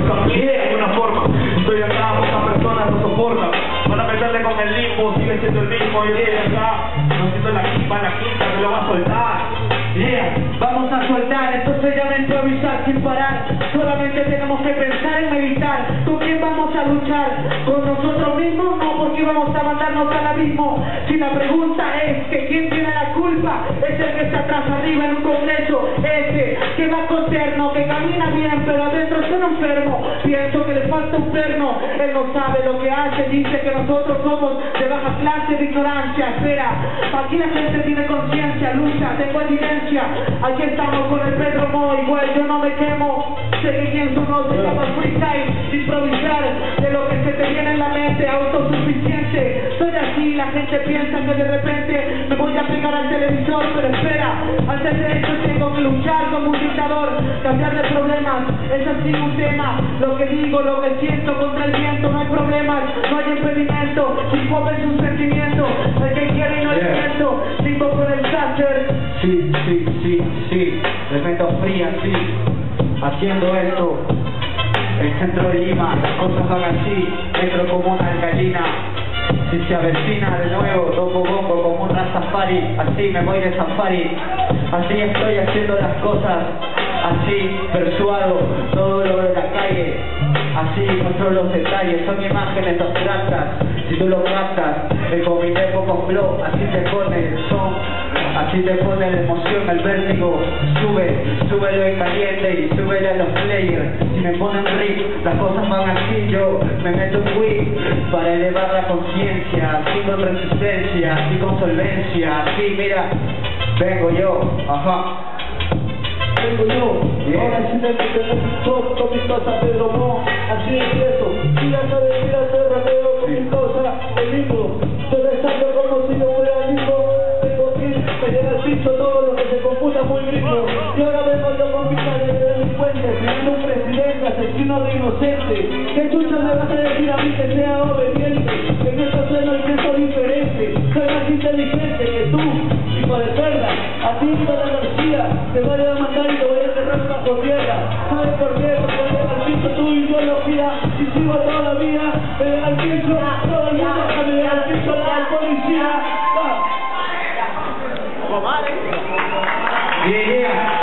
desafié de alguna forma. Estoy acá, muchas personas no soportan. Van a meterle con el limbo, sigue siendo el mismo. Yo estoy acá, no siento la quinta, me lo va a soltar. Vamos a soltar, entonces ya me improvisar sin parar. Solamente tenemos que pensar en meditar. ¿Con quién vamos a luchar? ¿Con nosotros mismos? No, porque vamos a mandarnos al abismo. Si la pregunta es que quién tiene la culpa, es el que está atrás arriba en un congreso, ese que va con terno, que camina bien, pero adentro es un enfermo. Pienso que le falta un perno. Él no sabe lo que hace, dice que nosotros somos de baja clase de ignorancia. Espera, aquí la gente tiene conciencia, lucha, tengo evidencia. Aquí estamos con el Pedro Moy, igual yo no me quemo. Sé que quien somos, se llama freestyle, improvisar de lo que se te viene en la mente, autosuficiente. Soy así, la gente piensa que de repente me voy a pegar al televisor, pero espera, antes de eso tengo que luchar como un dictador, cambiar de problemas, es así un tema. Lo que digo, lo que siento contra el viento, no hay problemas, no hay impedimento. Hip hop es un sentimiento, el que quiere y no le miento. Sigo con el Sacher. Sí, me meto fría, sí, haciendo esto, el centro de Lima, las cosas van así, entro como una alcalina, si se avecina de nuevo, toco bongo como un rastafari, así me voy de safari, así estoy haciendo las cosas, así persuado todo lo de la calle, así controlo los detalles, son imágenes abstractas, si tú lo captas, el comité poco flow, así te pone el son. Así te pone la emoción, el vértigo, súbelo en caliente y súbele a los players. Si me ponen riff, las cosas van así, yo me meto un whip para elevar la conciencia, así con resistencia, así con solvencia, así mira, vengo yo, ajá. Vengo yo, ahora sí tengo que tener con mis cosas, Pedro Mo, así empiezo, tírate, rapeo con mis cosas, el libro, estoy rezando como si yo fuera lindo. Me llega al piso todo lo que se computa muy rico. Y ahora vengo yo con mi cara de delincuente, pidiendo un presidente, asesino de inocente. ¿Qué chucha me vas a decir a mí que sea obediente? Que en esto sueno y pienso diferente. Soy más inteligente que tú, hijo de perra. A ti toda la energía te voy a mandar y te voy a enterrar bajo tierra. ¿Sabes por qué? Porque llega al piso tu ideología. Y sigo toda la vida, me llega al piso, todo el mundo me llega al piso la policía. Yeah.